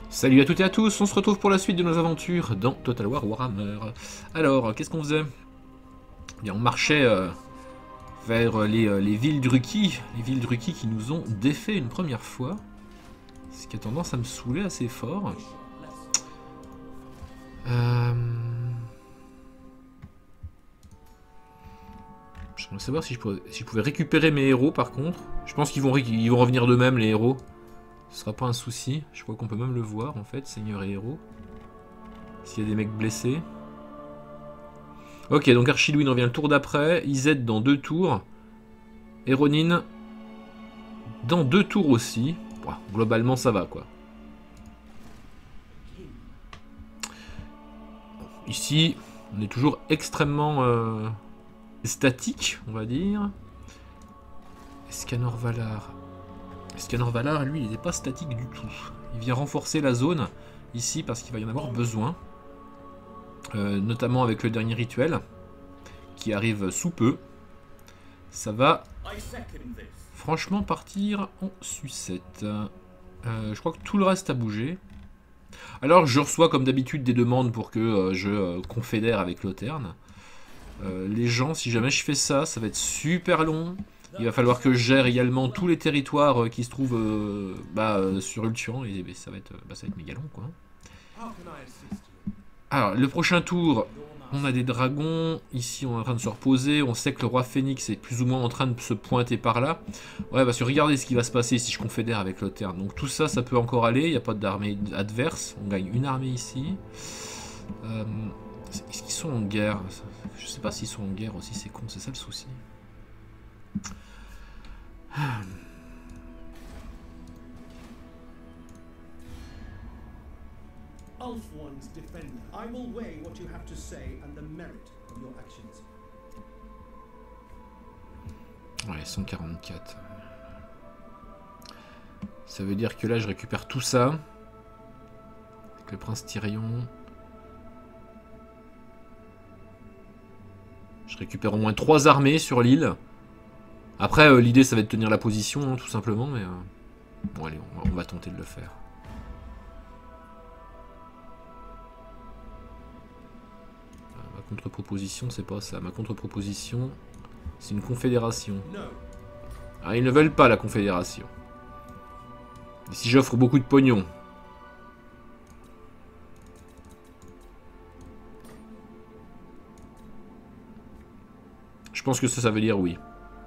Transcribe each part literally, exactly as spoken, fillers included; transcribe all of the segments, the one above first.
Salut à toutes et à tous, on se retrouve pour la suite de nos aventures dans Total War Warhammer. Alors, qu'est-ce qu'on faisait? Eh bien, on marchait euh, vers les, euh, les villes Druki, les villes Druki qui nous ont défait une première fois. Ce qui a tendance à me saouler assez fort. Euh... J'aimerais savoir si je, pourrais, si je pouvais récupérer mes héros par contre. Je pense qu'ils vont, ils vont revenir d'eux-mêmes les héros. Ce sera pas un souci. Je crois qu'on peut même le voir en fait, seigneur et héros. S'il y a des mecs blessés. Ok, donc Archidwin revient le tour d'après. Izet dans deux tours. Et Ronin dans deux tours aussi. Bon, globalement ça va quoi. Ici, on est toujours extrêmement euh, statique, on va dire. Escanor Valar. Escanor Valar, lui, il n'est pas statique du tout. Il vient renforcer la zone ici parce qu'il va y en avoir besoin. Euh, notamment avec le dernier rituel qui arrive sous peu. Ça va franchement partir en sucette. Euh, je crois que tout le reste a bougé. Alors je reçois comme d'habitude des demandes pour que euh, je euh, confédère avec Lothern. Euh, les gens, si jamais je fais ça, ça va être super long. Il va falloir que je gère également tous les territoires euh, qui se trouvent euh, bah, euh, sur Ultian. Et, et ça va être, bah, ça va être méga long quoi. Alors le prochain tour, on a des dragons. Ici on est en train de se reposer. On sait que le roi Phénix est plus ou moins en train de se pointer par là. Ouais, parce que regardez ce qui va se passer si je confédère avec Lothern. Donc tout ça, ça peut encore aller. Il n'y a pas d'armée adverse. On gagne une armée ici. Euh, Est-ce qu'ils sont en guerre? Je sais pas s'ils sont en guerre aussi, c'est con, c'est ça le souci. Ulf-One's defender. I will weigh what you have to say and the merit of your actions. Ouais, cent quarante-quatre. Ça veut dire que là, je récupère tout ça. Avec le prince Tyrion. Je récupère au moins trois armées sur l'île. Après, euh, l'idée, ça va être de tenir la position, hein, tout simplement. Mais euh... bon, allez, on va, on va tenter de le faire. Euh, ma contre-proposition, c'est pas ça. Ma contre-proposition, c'est une confédération. Ah, ils ne veulent pas la confédération. Et si j'offre beaucoup de pognon? Je pense que ça, ça veut dire oui.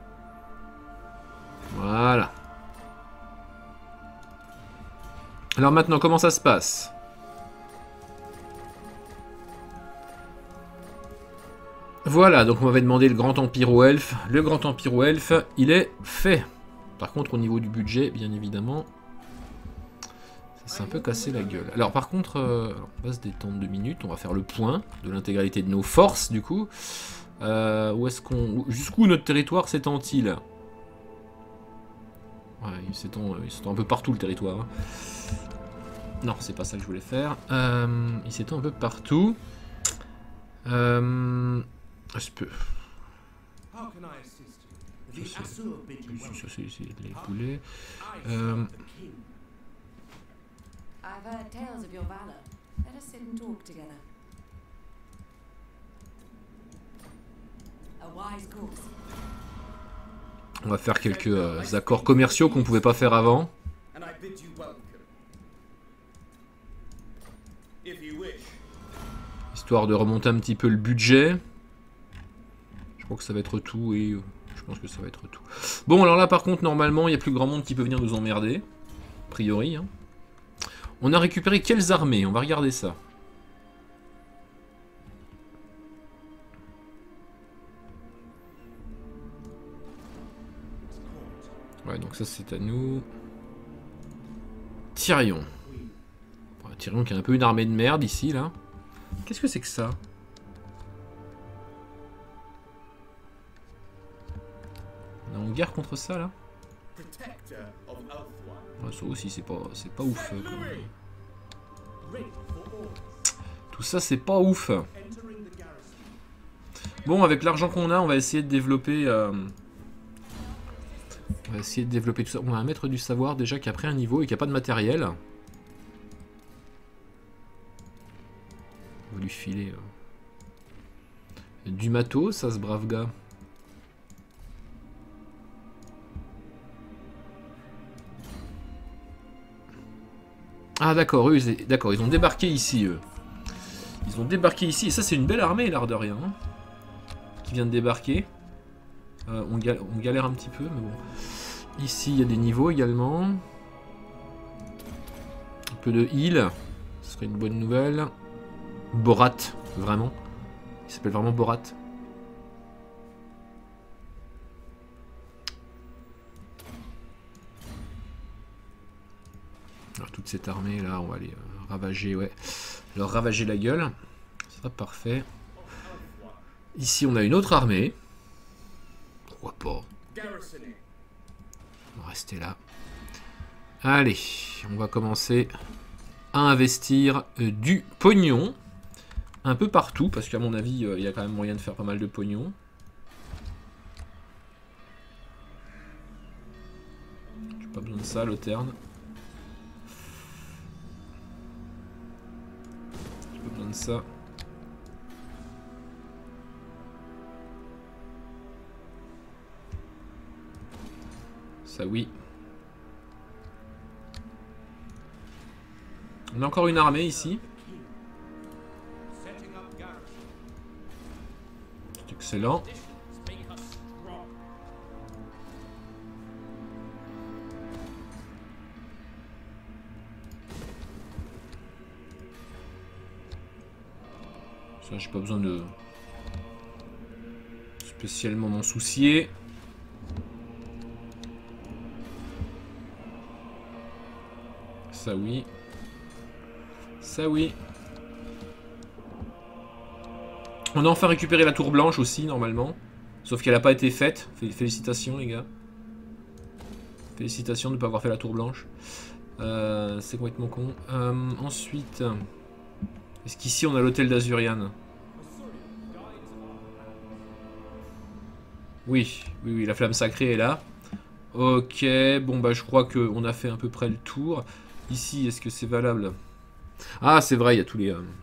Voilà. Alors maintenant, comment ça se passe? Voilà, donc on m'avait demandé le Grand Empire aux Elfes. Le Grand Empire aux Elfes, il est fait. Par contre, au niveau du budget, bien évidemment, ça s'est un peu cassé la gueule. Alors par contre, euh, on va se détendre deux minutes. On va faire le point de l'intégralité de nos forces, du coup. Euh, où est-ce qu'on, jusqu'où notre territoire s'étend-il? Ouais, il s'étend, il s'étend un peu partout le territoire. Hein. Non, c'est pas ça que je voulais faire. Euh, il s'étend un peu partout. Euh, je peux. Ça c'est les poulets. Euh, On va faire quelques euh, accords commerciaux qu'on ne pouvait pas faire avant. Histoire de remonter un petit peu le budget. Je crois que ça va être tout et je pense que ça va être tout. Bon, alors là par contre, normalement, il n'y a plus grand monde qui peut venir nous emmerder. A priori. Hein. On a récupéré quelles armées? On va regarder ça. Ouais, donc ça c'est à nous. Tyrion. Ouais, Tyrion qui a un peu une armée de merde ici, là. Qu'est-ce que c'est que ça? On est en guerre contre ça, là? Ouais, ça aussi, c'est pas, c'est pas ouf. Comme... Tout ça, c'est pas ouf. Bon, avec l'argent qu'on a, on va essayer de développer... Euh... On va essayer de développer tout ça. On a un maître du savoir déjà qui a pris un niveau et qui a pas de matériel. lui filer euh, du matos, ça, ce brave gars. Ah d'accord, eux, ils, d'accord, ils ont débarqué ici, eux. Ils ont débarqué ici, et ça c'est une belle armée, l'air de rien, hein, qui vient de débarquer. Euh, on, gal on galère un petit peu, mais bon. Ici, il y a des niveaux également. Un peu de heal, ce serait une bonne nouvelle. Borat, vraiment. Il s'appelle vraiment Borat. Alors toute cette armée là, on va aller euh, ravager, ouais. Leur ravager la gueule. Ce sera parfait. Ici, on a une autre armée. Pourquoi pas? On va rester là. Allez, on va commencer à investir euh, du pognon. Un peu partout, parce qu'à mon avis, euh, il y a quand même moyen de faire pas mal de pognon. J'ai pas besoin de ça, Loterne. J'ai pas besoin de ça. Ça, oui. On a encore une armée ici. C'est excellent. Ça, j'ai pas besoin de spécialement m'en soucier. Ça, oui. Ça, oui. On a enfin récupéré la tour blanche aussi, normalement. Sauf qu'elle n'a pas été faite. Félicitations, les gars. Félicitations de ne pas avoir fait la tour blanche. Euh, C'est complètement con. Euh, ensuite, est-ce qu'ici on a l'hôtel d'Azurian? Oui, oui, oui, la flamme sacrée est là. Ok, bon bah je crois qu'on a fait à peu près le tour. Ici, est-ce que c'est valable? Ah, c'est vrai, il y a tous les... Euh,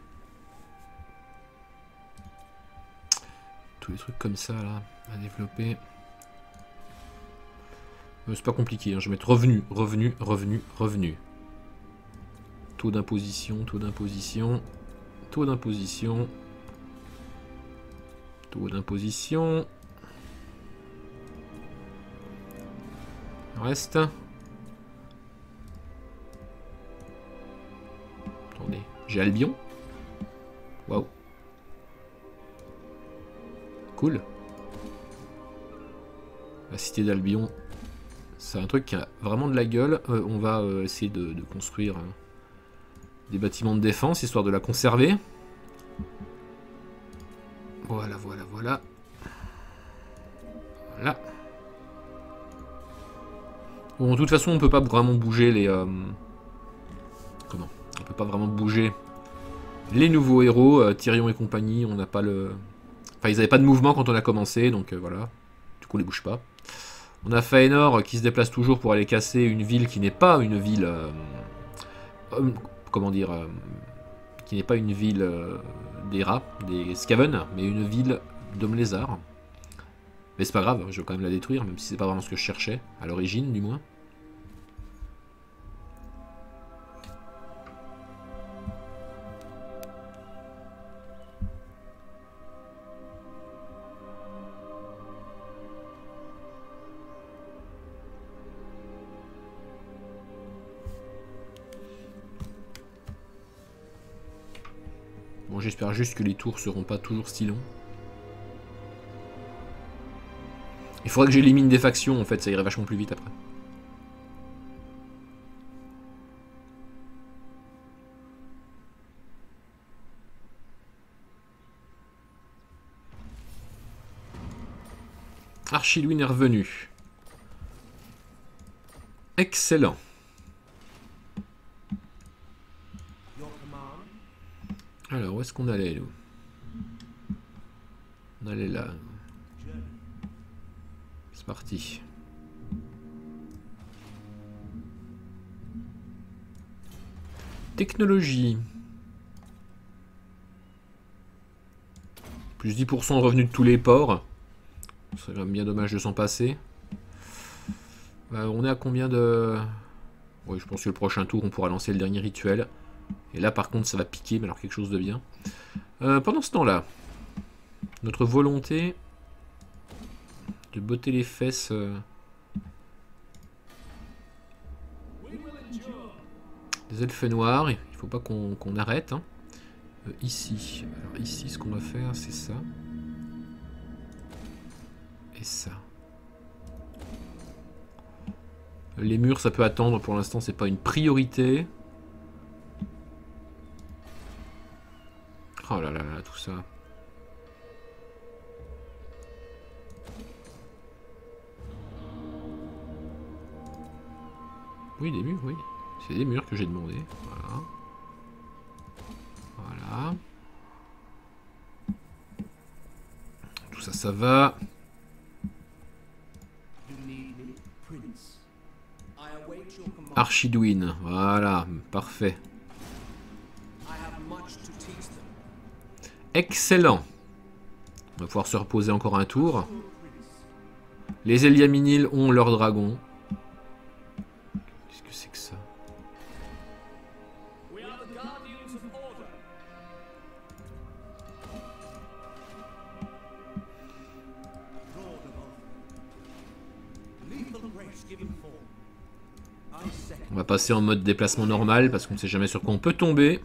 tous les trucs comme ça, là, à développer. Euh, c'est pas compliqué, hein. Je vais mettre revenu, revenu, revenu, revenu. Taux d'imposition, taux d'imposition, taux d'imposition, taux d'imposition. Reste. Attendez, j'ai Albion. Waouh. Cool. La cité d'Albion. C'est un truc qui a vraiment de la gueule. Euh, on va euh, essayer de, de construire euh, des bâtiments de défense, histoire de la conserver. Voilà, voilà, voilà. Voilà. Bon, de toute façon, on peut pas vraiment bouger les... Euh... Comment? On peut pas vraiment bouger les nouveaux héros, euh, Tyrion et compagnie, on n'a pas le... Enfin, ils n'avaient pas de mouvement quand on a commencé, donc euh, voilà. Du coup, on les bouge pas. On a Fëanor qui se déplace toujours pour aller casser une ville qui n'est pas une ville... Euh... Euh, comment dire euh... Qui n'est pas une ville euh, des rats, des Skaven, mais une ville d'hommes lézards. Mais c'est pas grave, je vais quand même la détruire, même si c'est pas vraiment ce que je cherchais, à l'origine du moins. Bon, j'espère juste que les tours seront pas toujours si longs. Il faudrait que j'élimine des factions, en fait, ça irait vachement plus vite après. Archilwyn est revenu. Excellent. Alors, où est-ce qu'on allait, nous? On allait là. C'est parti. Technologie. Plus dix pour cent de revenus de tous les ports. Ce serait quand même bien dommage de s'en passer. Euh, on est à combien de... Oui, je pense que le prochain tour, on pourra lancer le dernier rituel. Et là, par contre, ça va piquer, mais alors quelque chose de bien. Euh, pendant ce temps-là, notre volonté de botter les fesses... Euh, des elfes noirs, il faut pas qu'on qu'on arrête. Hein. Euh, ici, alors ici, ce qu'on va faire, c'est ça. Et ça. Les murs, ça peut attendre. Pour l'instant, c'est pas une priorité. Oh là là là, tout ça. Oui, des murs, oui. C'est des murs que j'ai demandé. Voilà. Voilà. Tout ça, ça va. Archidwin. Voilà, parfait. Excellent. On va pouvoir se reposer encore un tour. Les Eliaminiles ont leur dragon. Qu'est-ce que c'est que ça? On va passer en mode déplacement normal parce qu'on ne sait jamais sur quoi on peut tomber.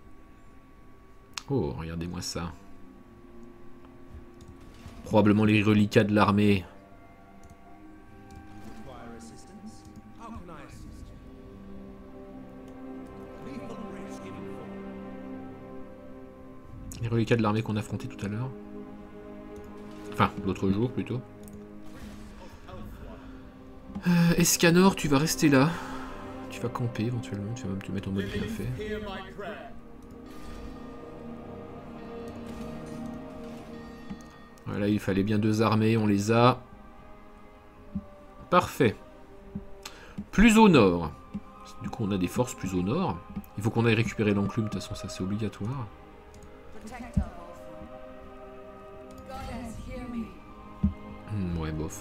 Oh, regardez-moi ça. Probablement les reliquats de l'armée. Les reliquats de l'armée qu'on a affronté tout à l'heure. Enfin, l'autre jour plutôt. Euh, Escanor, tu vas rester là. Tu vas camper éventuellement, tu vas même te mettre en mode bien fait. Voilà, il fallait bien deux armées, on les a. Parfait. Plus au nord. Du coup, on a des forces plus au nord. Il faut qu'on aille récupérer l'enclume, de toute façon, ça c'est obligatoire. Hmm, ouais, bof.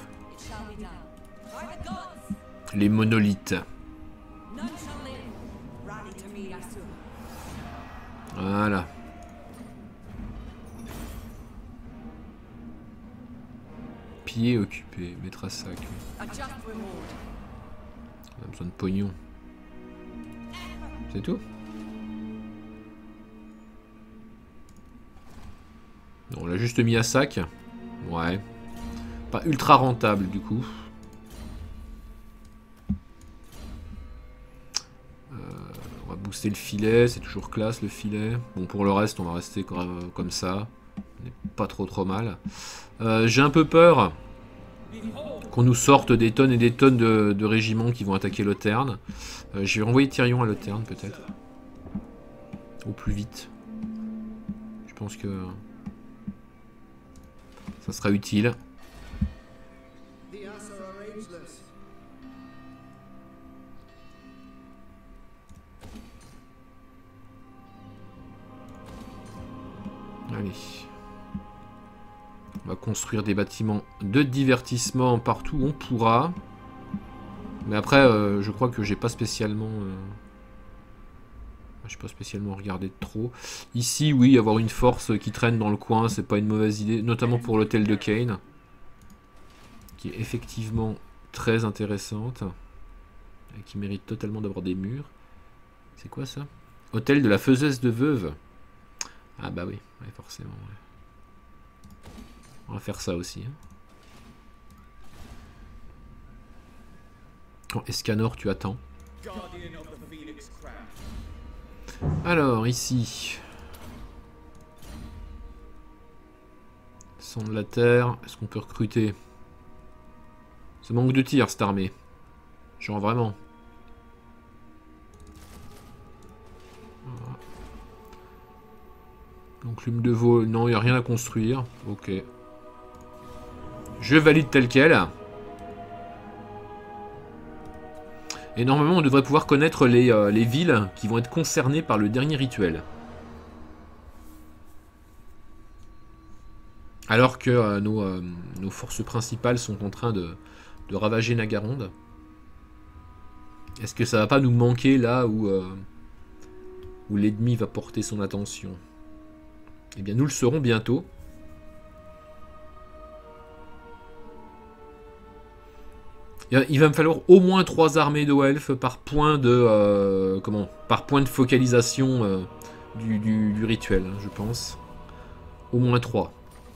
Les monolithes. Voilà. Pied occupé, mettre à sac. On a besoin de pognon. C'est tout? Non, on l'a juste mis à sac. Ouais. Pas ultra rentable du coup. On va booster le filet, c'est toujours classe le filet. Bon, pour le reste, on va rester comme ça. On n'est pas trop trop mal. Euh, J'ai un peu peur qu'on nous sorte des tonnes et des tonnes de, de régiments qui vont attaquer Loterne. Euh, je vais renvoyer Tyrion à Loterne peut-être. Au plus vite. Je pense que ça sera utile. Allez. On va construire des bâtiments de divertissement partout où on pourra. Mais après, euh, je crois que j'ai pas spécialement... Euh... J'ai pas spécialement regardé de trop. Ici, oui, avoir une force qui traîne dans le coin, c'est pas une mauvaise idée. Notamment pour l'hôtel de Kane. Qui est effectivement très intéressante. Et qui mérite totalement d'avoir des murs. C'est quoi ça? Hôtel de la faiseuse de veuve. Ah bah oui, ouais, forcément. Ouais. On va faire ça aussi. Hein. Oh, Escanor, tu attends. Alors, ici. Sang de la terre. Est-ce qu'on peut recruter? Ça manque de tir, cette armée. Genre vraiment. Voilà. L'enclume de veau, non, il n'y a rien à construire. Ok. Je valide tel quel. Et normalement, on devrait pouvoir connaître les, euh, les villes qui vont être concernées par le dernier rituel. Alors que euh, nos, euh, nos forces principales sont en train de, de ravager Nagaronde. Est-ce que ça va pas nous manquer là où, euh, où l'ennemi va porter son attention? Eh bien, nous le saurons bientôt. Il va me falloir au moins trois armées d'Oelf par point de euh, comment par point de focalisation euh, du, du, du rituel, hein, je pense. Au moins trois.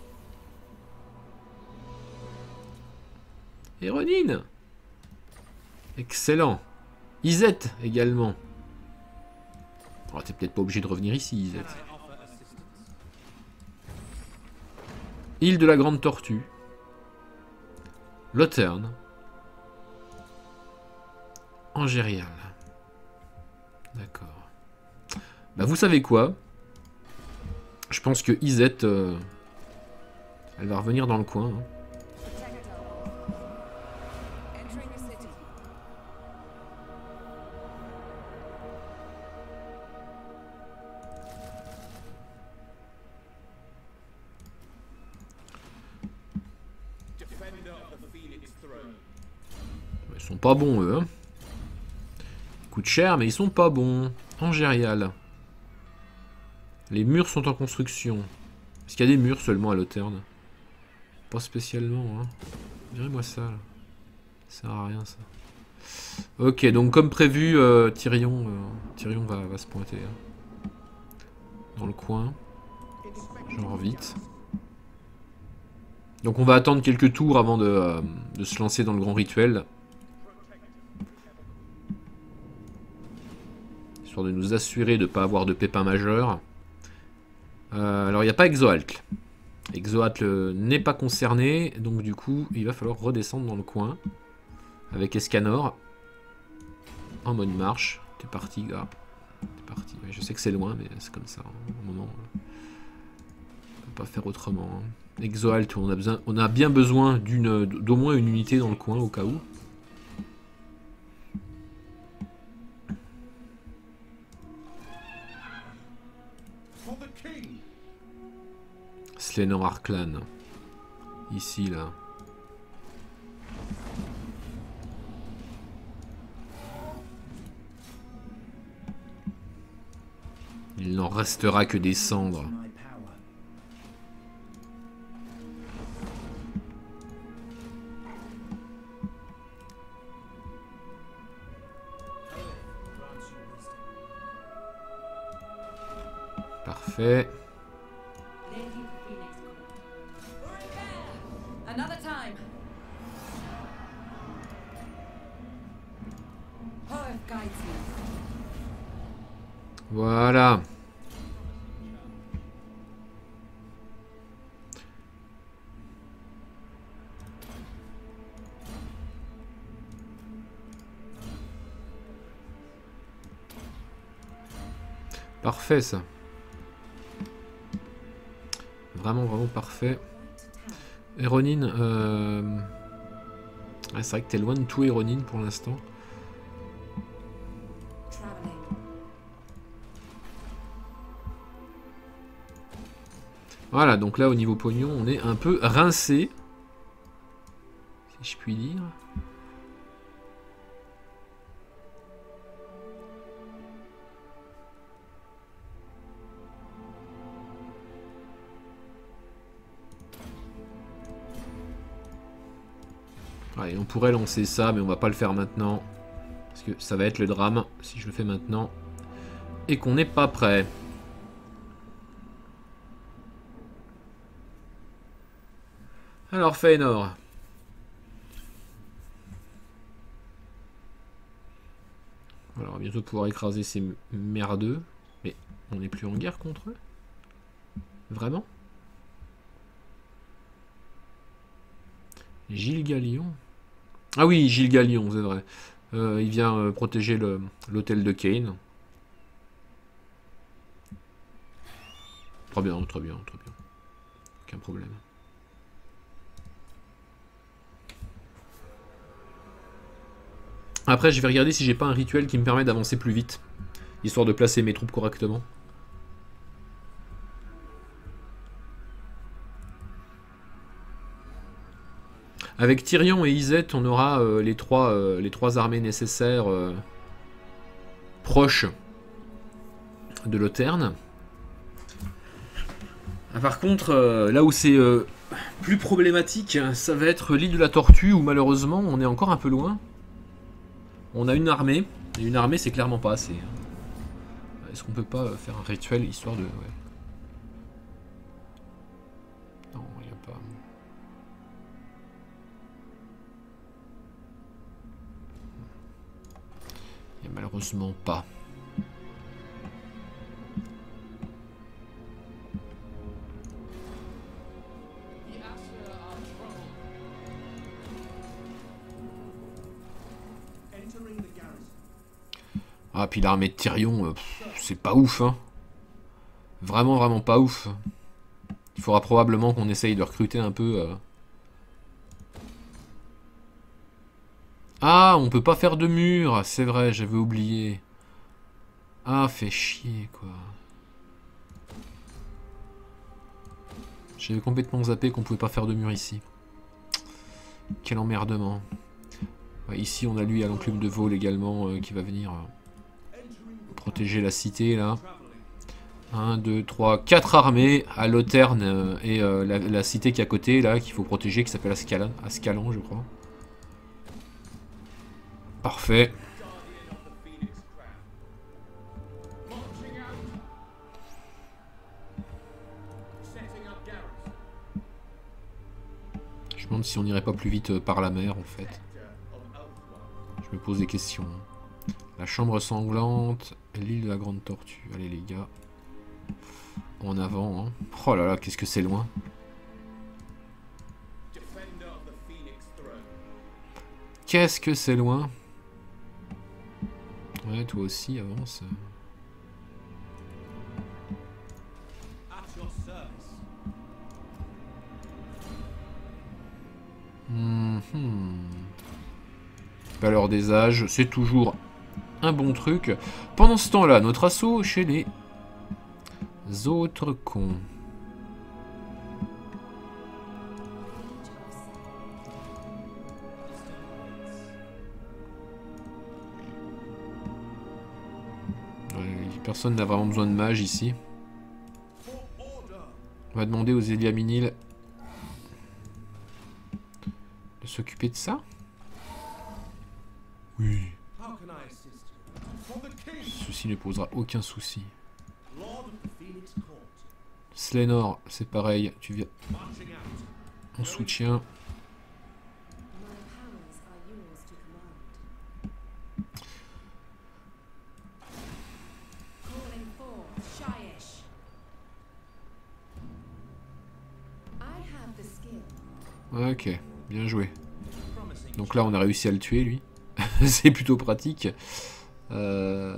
Et Ronin. Excellent. Isette également. Oh, t'es peut-être pas obligé de revenir ici, Isette. Île de la Grande Tortue. Lothern. Angérial. D'accord. Bah vous savez quoi? Je pense que Isette, euh, elle va revenir dans le coin. Hein. Ils sont pas bons eux. Hein. Ils coûtent cher mais ils sont pas bons. Angérial. Les murs sont en construction. Est-ce qu'il y a des murs seulement à Lothern? Pas spécialement, hein. Direz-moi ça, là. Ça sert à rien, ça. Ok, donc comme prévu, euh, Tyrion, euh, Tyrion va, va se pointer. Hein. Dans le coin. Genre vite. Donc on va attendre quelques tours avant de, euh, de se lancer dans le grand rituel. Histoire de nous assurer de ne pas avoir de pépins majeurs. Euh, alors il n'y a pas Exoaltl. Exoaltl n'est pas concerné, donc du coup il va falloir redescendre dans le coin avec Escanor en mode marche. T'es parti, gars. T'es parti. Ouais, je sais que c'est loin, mais c'est comme ça. Hein. Au moment, on peut pas faire autrement. Hein. Exoaltl, on a besoin, on a bien besoin d'une, d'au moins une unité dans le coin au cas où. Slénor Arklan. Ici, là. Il n'en restera que des cendres. Parfait. Voilà. Parfait ça. Vraiment, vraiment parfait. Et Ronin, euh... ah, c'est vrai que t'es loin de tout et Ronin pour l'instant. Voilà, donc là au niveau pognon, on est un peu rincé, si je puis dire. Ouais, on pourrait lancer ça, mais on va pas le faire maintenant. Parce que ça va être le drame si je le fais maintenant. Et qu'on n'est pas prêt. Alors, Fëanor. Alors, on va bientôt pouvoir écraser ces merdeux. Mais on n'est plus en guerre contre eux? Vraiment? Gilles Galion. Ah oui, Gilles Galion, c'est vrai. Euh, il vient euh, protéger l'hôtel de Kane. Très bien, très bien, très bien. Aucun problème. Après, je vais regarder si j'ai pas un rituel qui me permet d'avancer plus vite. Histoire de placer mes troupes correctement. Avec Tyrion et Iset, on aura euh, les, trois, euh, les trois armées nécessaires euh, proches de l'Auterne. Ah, par contre, euh, là où c'est euh, plus problématique, ça va être l'île de la Tortue, où malheureusement, on est encore un peu loin. On a une armée, et une armée, c'est clairement pas assez. Est-ce qu'on peut pas faire un rituel histoire de... Ouais. Non, il n'y a pas... Il n'y a malheureusement pas. Ah, puis l'armée de Tyrion, euh, c'est pas ouf, hein. Vraiment, vraiment pas ouf. Il faudra probablement qu'on essaye de recruter un peu... Euh... Ah, on peut pas faire de mur, c'est vrai, j'avais oublié. Ah, fait chier, quoi. J'avais complètement zappé qu'on pouvait pas faire de mur ici. Quel emmerdement. Ouais, ici, on a lui à l'enclume de vol également euh, qui va venir euh, protéger la cité, là. un, deux, trois, quatre armées à l'Auterne euh, et euh, la, la cité qui est à côté, là, qu'il faut protéger, qui s'appelle Ascalon, Ascalon, je crois. Parfait. Je me demande si on n'irait pas plus vite par la mer, en fait. Je me pose des questions. La chambre sanglante, l'île de la grande tortue. Allez, les gars. En avant, hein. Oh là là, qu'est-ce que c'est loin. Qu'est-ce que c'est loin. Ouais, toi aussi, avance. Mmh. Valeur des âges, c'est toujours un bon truc. Pendant ce temps-là, notre assaut chez les autres cons. Personne n'a vraiment besoin de mage ici. On va demander aux Eliaminiles de s'occuper de ça. Oui. Ceci ne posera aucun souci. Slénor, c'est pareil. Tu viens en soutien. Ok, bien joué. Donc là, on a réussi à le tuer, lui. C'est plutôt pratique. Euh...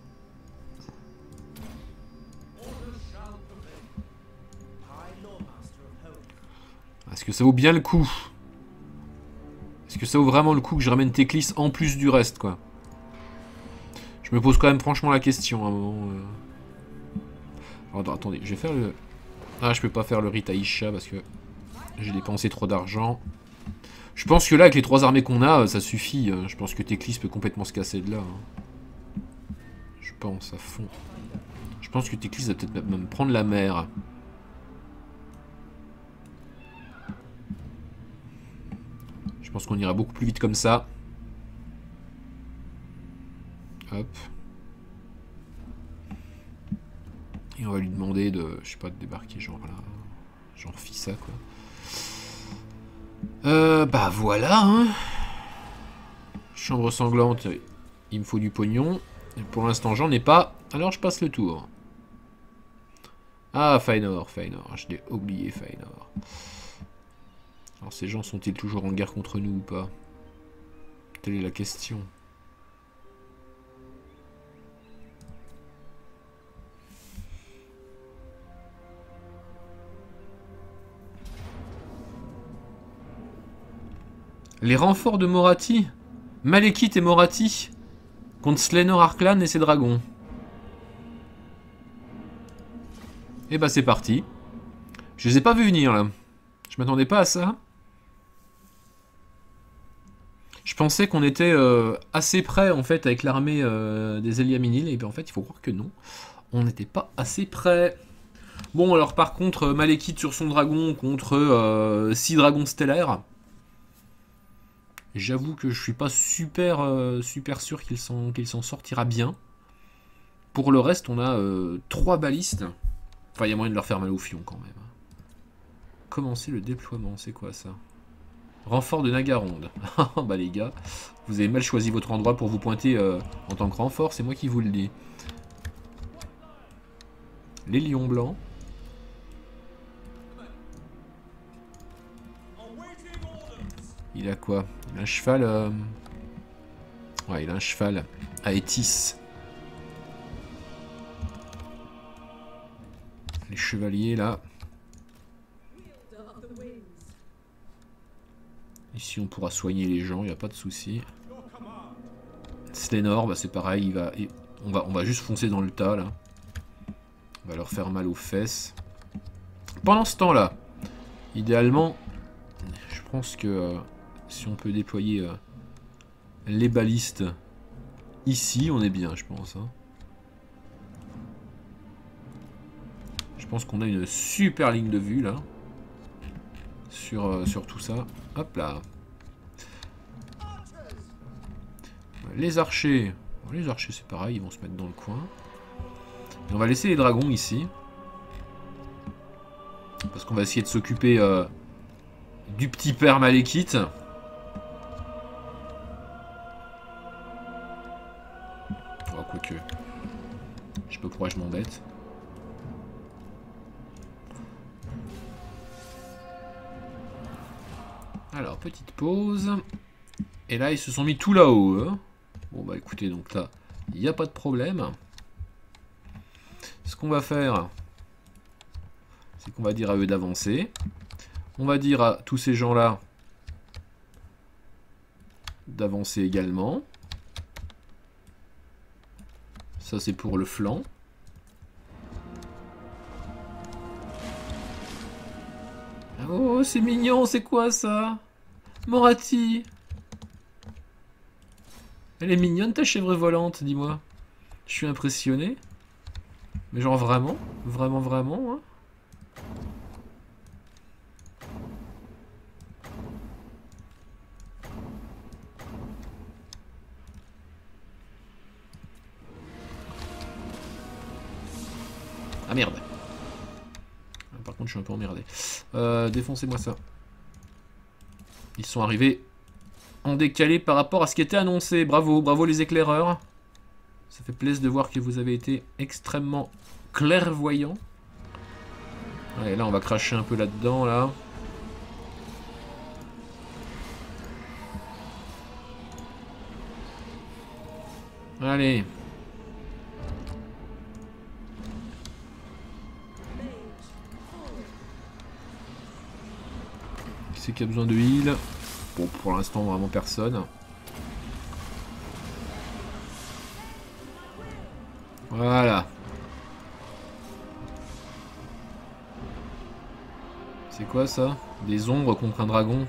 Est-ce que ça vaut bien le coup? Est-ce que ça vaut vraiment le coup que je ramène Teclis en plus du reste, quoi? Je me pose quand même franchement la question à un moment. Euh... Alors, attendez, je vais faire le... Ah, je peux pas faire le rite Aisha parce que j'ai dépensé trop d'argent. Je pense que là, avec les trois armées qu'on a, ça suffit. Je pense que Teclis peut complètement se casser de là. Je pense, à fond. Je pense que Teclis va peut-être même prendre la mer. Je pense qu'on ira beaucoup plus vite comme ça. Hop. Et on va lui demander de, je sais pas, de débarquer genre là. Genre Fissa, quoi. Euh, bah voilà, hein. Chambre sanglante, il me faut du pognon. Et pour l'instant, j'en ai pas. Alors, je passe le tour. Ah, Fëanor, Fëanor. Je l'ai oublié, Fëanor. Alors, ces gens sont-ils toujours en guerre contre nous ou pas? Telle est la question. Les renforts de Morathi, Malekith et Morathi contre Slénor Arklan et ses dragons. Et bah c'est parti. Je les ai pas vus venir là. Je m'attendais pas à ça. Je pensais qu'on était euh, assez près en fait avec l'armée euh, des Eliaminil, et bien en fait il faut croire que non. On n'était pas assez près. Bon alors par contre, Malekith sur son dragon contre six dragons stellaires. J'avoue que je suis pas super, euh, super sûr qu'il s'en qu'il s'en sortira bien. Pour le reste, on a euh, trois balistes. Enfin, il y a moyen de leur faire mal au fion quand même. Commencer le déploiement, c'est quoi ça? Renfort de Nagaronde. Bah les gars, vous avez mal choisi votre endroit pour vous pointer euh, en tant que renfort, c'est moi qui vous le dis. Les lions blancs. Il a quoi? Il a un cheval... Euh... Ouais, il a un cheval à Étis. Les chevaliers, là. Ici, on pourra soigner les gens, il n'y a pas de souci. Slénor, bah, c'est pareil, il va... On, va... on va juste foncer dans le tas, là. On va leur faire mal aux fesses. Pendant ce temps-là, idéalement, je pense que... Euh... Si on peut déployer euh, les balistes ici, on est bien, je pense. Hein. Je pense qu'on a une super ligne de vue, là. Sur, euh, sur tout ça. Hop là. Les archers. Les archers, c'est pareil, ils vont se mettre dans le coin. Et on va laisser les dragons ici. Parce qu'on va essayer de s'occuper euh, du petit père Malekith. Quoique, je sais pas pourquoi je m'embête. Alors, petite pause. Et là, ils se sont mis tout là-haut. Hein. Bon, bah écoutez, donc là, il n'y a pas de problème. Ce qu'on va faire, c'est qu'on va dire à eux d'avancer. On va dire à tous ces gens-là d'avancer également. Ça, c'est pour le flanc. Oh, c'est mignon, c'est quoi ça? Morati. Elle est mignonne ta chèvre volante, dis-moi. Je suis impressionné. Mais genre vraiment? Vraiment, vraiment, hein? Ah merde. Par contre, je suis un peu emmerdé. Euh, défoncez-moi ça. Ils sont arrivés en décalé par rapport à ce qui était annoncé. Bravo, bravo les éclaireurs. Ça fait plaisir de voir que vous avez été extrêmement clairvoyants. Allez, là, on va cracher un peu là-dedans, là. Allez. Qui c'est qui a besoin de heal? Bon, pour l'instant, vraiment personne. Voilà. C'est quoi ça? Des ombres contre un dragon?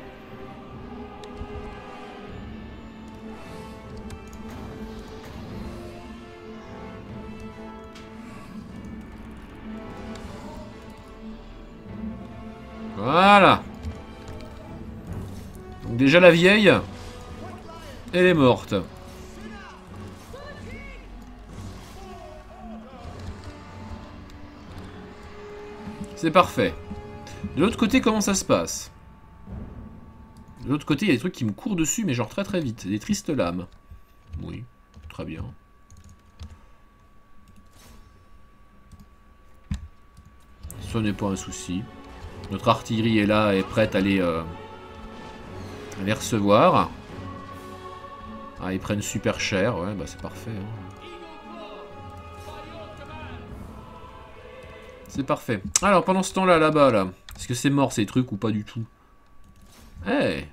Voilà. Donc déjà la vieille, elle est morte. C'est parfait. De l'autre côté, comment ça se passe? De l'autre côté, il y a des trucs qui me courent dessus, mais genre très très vite. Des tristes lames. Oui, très bien. Ce n'est pas un souci. Notre artillerie est là, est prête à les, euh, à les recevoir. Ah, ils prennent super cher. Ouais, bah c'est parfait. Hein. C'est parfait. Alors, pendant ce temps-là, là-bas, là, est-ce que c'est mort ces trucs ou pas du tout? Eh hey.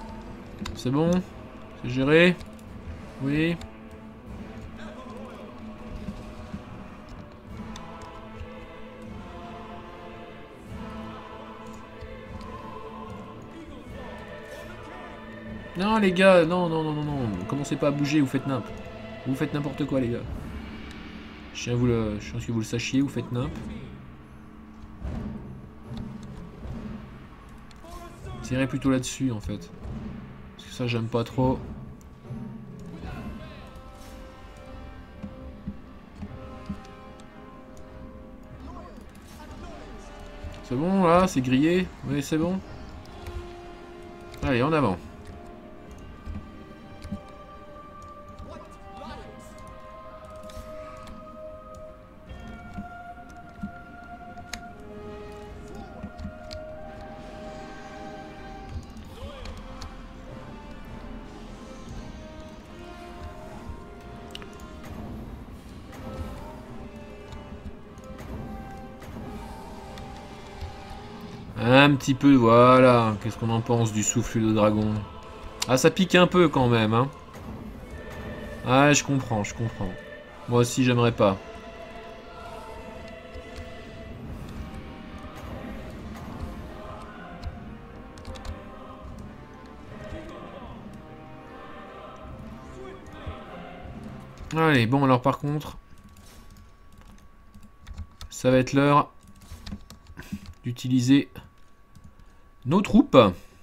C'est bon? C'est géré? Oui. Non les gars, non, non, non, non, non. Commencez pas à bouger, vous faites nimp. Vous faites n'importe quoi les gars. Je tiens à vous le... Je pense que vous le sachiez, vous faites nimp. Tirez plutôt là-dessus en fait. Parce que ça j'aime pas trop. C'est bon là, c'est grillé. Oui c'est bon. Allez en avant. Un petit peu, voilà. Qu'est-ce qu'on en pense du souffle de dragon? Ah, ça pique un peu quand même, hein. Ah, je comprends, je comprends. Moi aussi, j'aimerais pas. Allez, bon, alors par contre... Ça va être l'heure d'utiliser nos troupes.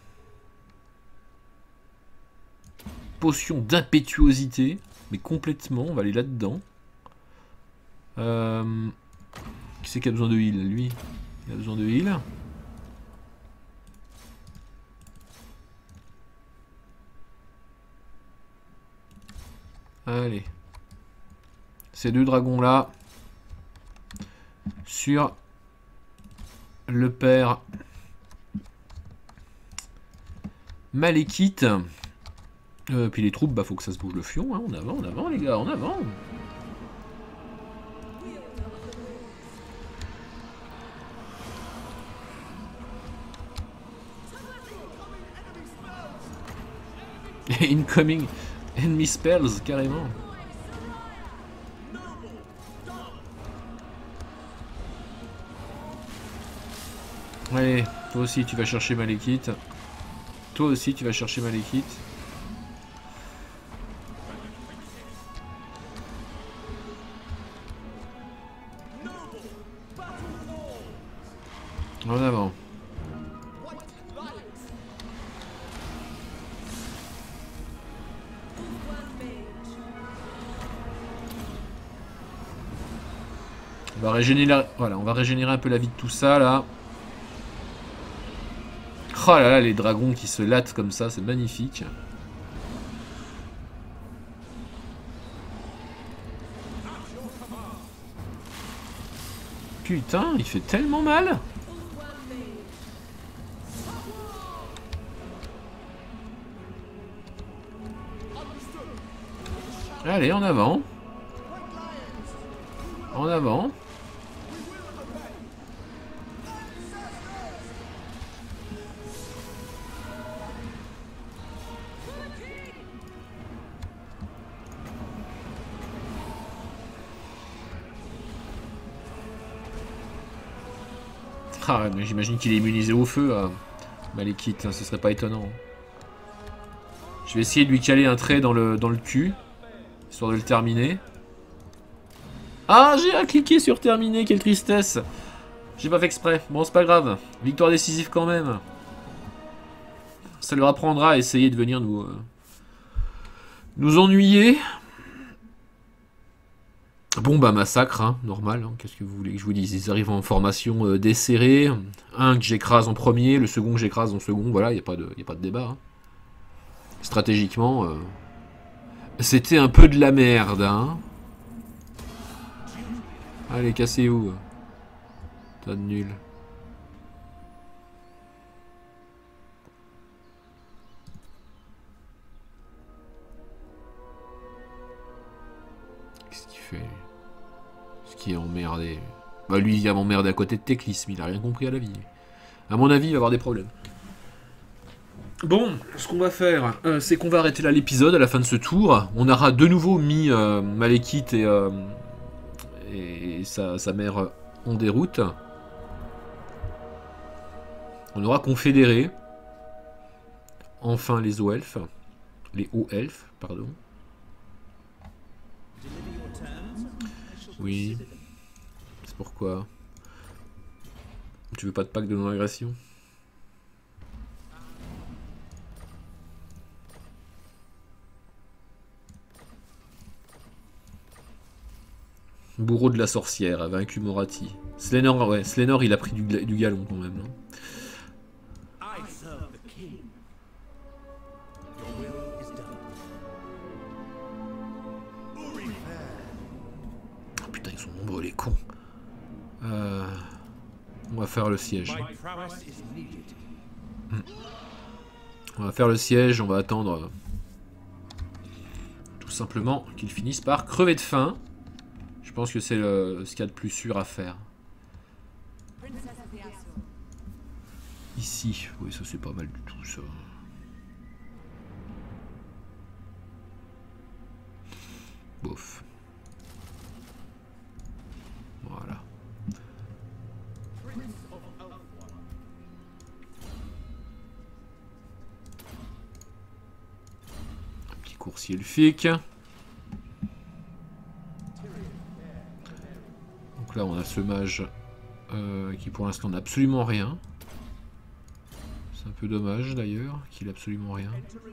Potion d'impétuosité. Mais complètement, on va aller là-dedans. Euh... Qui c'est qui a besoin de heal? Lui, il a besoin de heal. Allez. Ces deux dragons-là. Sur le père Malekith. Euh, puis les troupes, bah faut que ça se bouge le fion, hein. En avant, en avant les gars, en avant. Incoming enemy spells, carrément. Allez, toi aussi tu vas chercher Malekith. Toi aussi tu vas chercher Malekith. En avant. On va régénérer, voilà, on va régénérer un peu la vie de tout ça là. Oh là là, les dragons qui se lattent comme ça, c'est magnifique. Putain, il fait tellement mal. Allez, en avant. En avant. Ah, mais j'imagine qu'il est immunisé au feu, euh, Malekith, hein, ce serait pas étonnant. Je vais essayer de lui caler un trait dans le, dans le cul, histoire de le terminer. Ah, j'ai à cliquer sur terminer, quelle tristesse. J'ai pas fait exprès, bon c'est pas grave, victoire décisive quand même. Ça leur apprendra à essayer de venir nous, euh, nous ennuyer. Bon bah massacre, hein, normal, hein. Qu'est-ce que vous voulez que je vous dise? Ils arrivent en formation euh, desserrée, un que j'écrase en premier, le second que j'écrase en second, voilà, il n'y a, a pas de débat. Hein. Stratégiquement, euh, c'était un peu de la merde. Hein. Allez, cassez-vous. Tas de nul. Qu'est-ce qu'il fait? Ce qui est emmerdé. Bah lui, il va m'emmerder à côté de Teclisme, il a rien compris à la vie. À mon avis, il va avoir des problèmes. Bon, ce qu'on va faire, euh, c'est qu'on va arrêter là l'épisode à la fin de ce tour. On aura de nouveau mis euh, Malekith et, euh, et sa, sa mère en déroute. On aura confédéré enfin les Zoelfes. Les hauts elfes, pardon. Oui. C'est pourquoi. Tu veux pas de pacte de non-agression? Bourreau de la sorcière a vaincu Morati. Slénor, ouais, Slénor il a pris du, du galon quand même. Hein. Oh, putain, ils sont nombreux les cons. Euh, on va faire le siège. Hmm. On va faire le siège, on va attendre euh, tout simplement qu'ils finissent par crever de faim. Je pense que c'est ce qu'il y a de plus sûr à faire. Ici, oui, ça c'est pas mal du tout ça. Bof. Voilà. Un petit coursier elfique. Donc là on a ce mage euh, qui pour l'instant n'a absolument rien. C'est un peu dommage d'ailleurs qu'il ait absolument rien.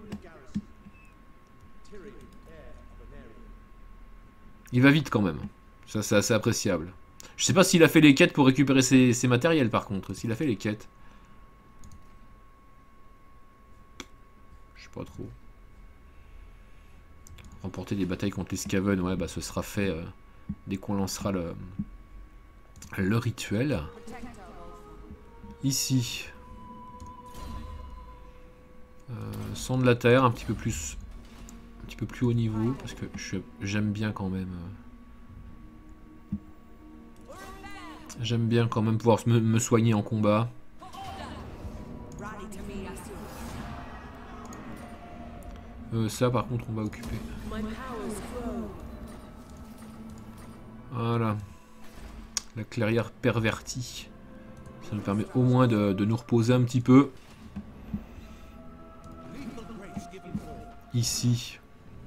Il va vite quand même. Ça c'est assez appréciable. Je sais pas s'il a fait les quêtes pour récupérer ses, ses matériels par contre. S'il a fait les quêtes. Je sais pas trop. Remporter des batailles contre les Skaven, ouais bah ce sera fait euh, dès qu'on lancera le... le rituel. Ici. Euh, sang de la terre, un petit peu plus un petit peu plus haut niveau, parce que j'aime bien quand même. Euh, j'aime bien quand même pouvoir me, me soigner en combat. Euh, ça par contre on va occuper. Voilà. La clairière pervertie. Ça nous permet au moins de, de nous reposer un petit peu. Ici.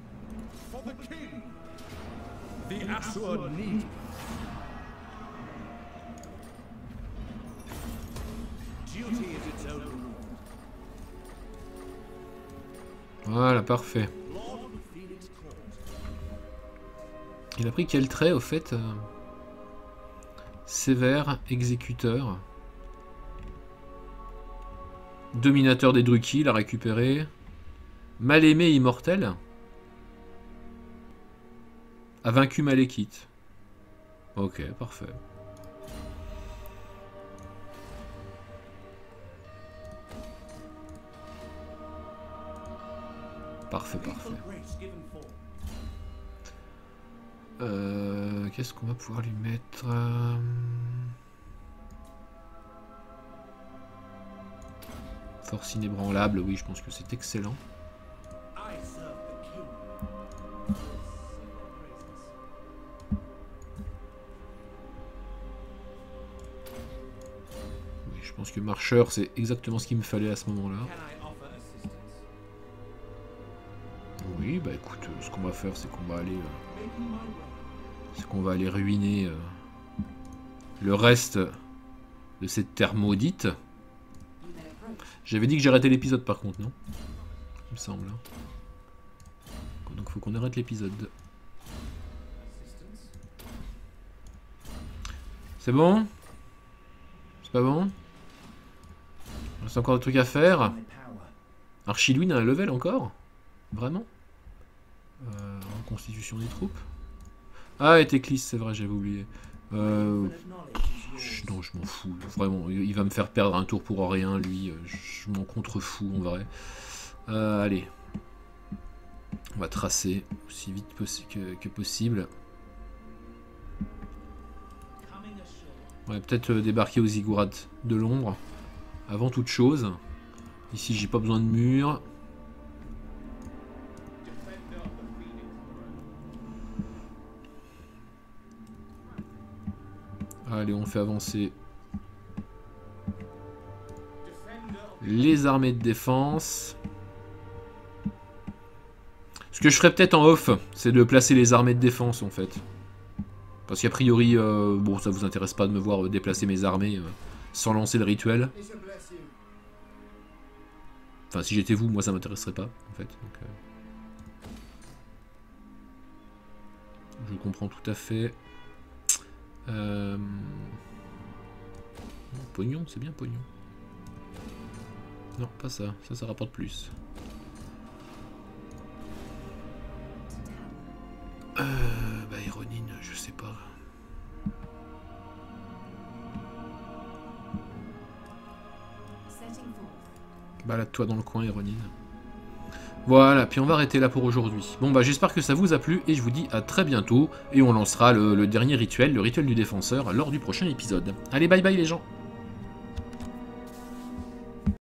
Voilà, parfait. Il a pris quel trait au fait? euh... Sévère, exécuteur. Dominateur des Druki, il a récupéré. Mal aimé, immortel. A vaincu Malekith. Ok, parfait. Parfait, parfait. Euh, Qu'est-ce qu'on va pouvoir lui mettre? Force inébranlable, oui, je pense que c'est excellent. Oui, je pense que marcheur, c'est exactement ce qu'il me fallait à ce moment-là. Oui, bah écoute, ce qu'on va faire, c'est qu'on va aller... Euh, c'est qu'on va aller ruiner euh, le reste de cette terre maudite. J'avais dit que j'arrêtais l'épisode par contre, non? Il me semble. Donc il faut qu'on arrête l'épisode. C'est bon? C'est pas bon? Il reste encore des trucs à faire. Archilouine a un level encore? Vraiment? euh, En constitution des troupes. Ah, et Teclis, c'est vrai, j'avais oublié. Euh, non, je m'en fous. Vraiment, il va me faire perdre un tour pour rien, lui. Je m'en contrefous, en vrai. Euh, allez. On va tracer aussi vite que, que possible. On va peut-être débarquer aux Ziggourats de l'ombre. Avant toute chose. Ici, j'ai pas besoin de mur. Allez, on fait avancer les armées de défense. Ce que je ferais peut-être en off, c'est de placer les armées de défense, en fait. Parce qu'a priori, euh, bon, ça vous intéresse pas de me voir euh, déplacer mes armées euh, sans lancer le rituel. Enfin, si j'étais vous, moi ça m'intéresserait pas, en fait. Donc, euh... je comprends tout à fait. Euh... Pognon, c'est bien pognon. Non, pas ça. Ça, ça rapporte plus. Euh... Bah, Héronine, je sais pas. Balade-toi dans le coin, Héronine. Voilà, puis on va arrêter là pour aujourd'hui. Bon bah j'espère que ça vous a plu et je vous dis à très bientôt. Et on lancera le, le dernier rituel, le rituel du défenseur, lors du prochain épisode. Allez, bye bye les gens!